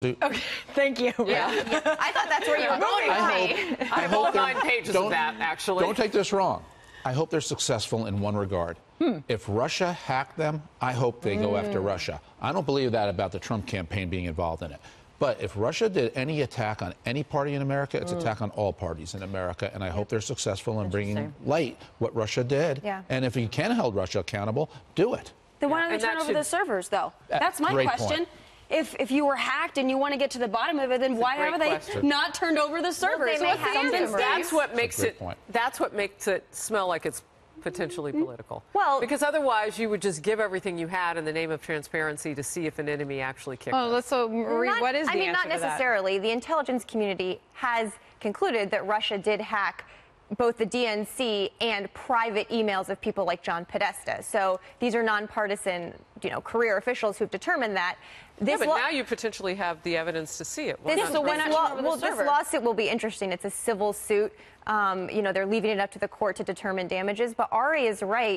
Okay, thank you. Yeah. I thought that's where you were going with me. I have all 9 pages of that, actually. Don't take this wrong. I hope they're successful in one regard. If Russia hacked them, I hope they go after Russia. I don't believe that about the Trump campaign being involved in it. But if Russia did any attack on any party in America, it's an attack on all parties in America, and I hope they're successful in bringing light what Russia did. Yeah. And if you can hold Russia accountable, do it. Then why don't they turn over the servers, though? That's my question. Point. If you were hacked and you want to get to the bottom of it, then why haven't they not turned over the servers? That's what makes it smell like it's potentially political. Well, because otherwise you would just give everything you had in the name of transparency to see if an enemy actually kicked us. So Marie, what is the answer not necessarily. The intelligence community has concluded that Russia did hack both the DNC and private emails of people like John Podesta. So these are nonpartisan, career officials who've determined that. But now you potentially have the evidence to see it. This lawsuit will be interesting. It's a civil suit. They're leaving it up to the court to determine damages. But Ari is right.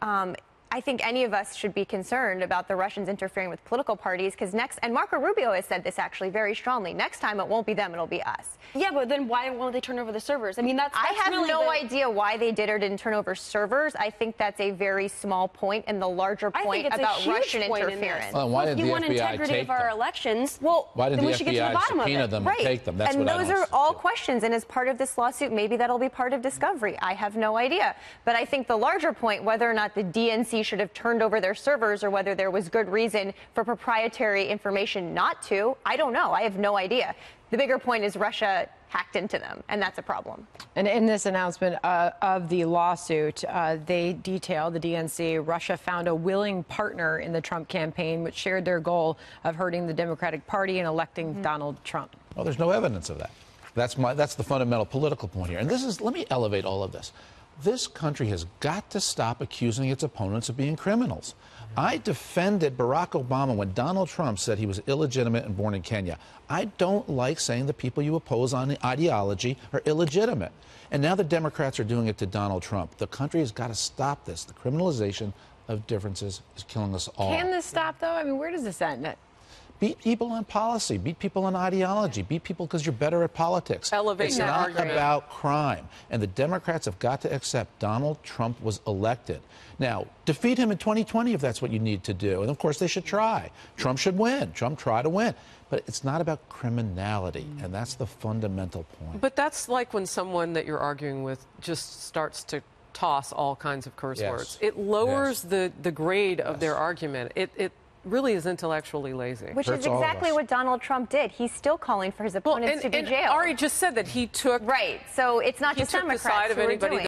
I think any of us should be concerned about the Russians interfering with political parties because and Marco Rubio has said this actually very strongly, next time it won't be them, it'll be us. Yeah, but then why won't they turn over the servers? I mean, I have really no idea why they did or didn't turn over servers. I think that's a very small point in the larger point about Russian interference. Well, why did if you the want FBI integrity take of our them? elections, why did then the we should get to the FBI bottom of subpoena it. them and take them? That's what I those are all questions, and as part of this lawsuit, maybe that'll be part of discovery. I have no idea. But I think the larger point, whether or not the DNC should have turned over their servers or whether there was good reason for proprietary information not to, I don't know. I have no idea. The bigger point is Russia hacked into them, and that's a problem. And in this announcement of the lawsuit, they detail, the DNC, Russia found a willing partner in the Trump campaign, which shared their goal of hurting the Democratic Party and electing Donald Trump. Well, there's no evidence of that. That's the fundamental political point here. And let me elevate all of this. This country has got to stop accusing its opponents of being criminals. I defended Barack Obama when Donald Trump said he was illegitimate and born in Kenya. I don't like saying the people you oppose on the ideology are illegitimate. And now the Democrats are doing it to Donald Trump. The country has got to stop this. The criminalization of differences is killing us all. Can this stop, though? I mean, where does this end? Beat people on policy. Beat people on ideology. Beat people because you're better at politics. It's not about crime. And the Democrats have got to accept Donald Trump was elected. Now, defeat him in 2020 if that's what you need to do. And, of course, they should try. Trump should win. Trump try to win. But it's not about criminality, and that's the fundamental point. But that's like when someone that you're arguing with just starts to toss all kinds of curse words. It lowers the grade of their argument. It really is intellectually lazy. Which is exactly what Donald Trump did. He's still calling for his opponents to be jailed. Ari just said that he took... Right. So it's not just Democrats who are doing it.